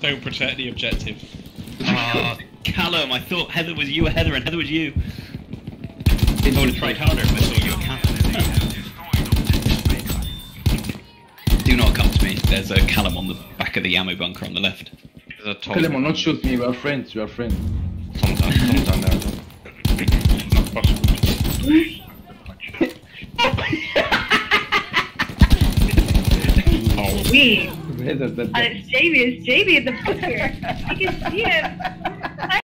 Don't protect the objective. Callum, I thought Heather was you, Heather, and Heather was you. I would have tried harder if I saw you at Callum. Do not come to me. There's a Callum on the back of the ammo bunker on the left. Callum, not shoot me. We are friends. We are friends. Someone's down there as well. Not possible. Sweet. Heather, And it's Jamie in the bunker. You can see him.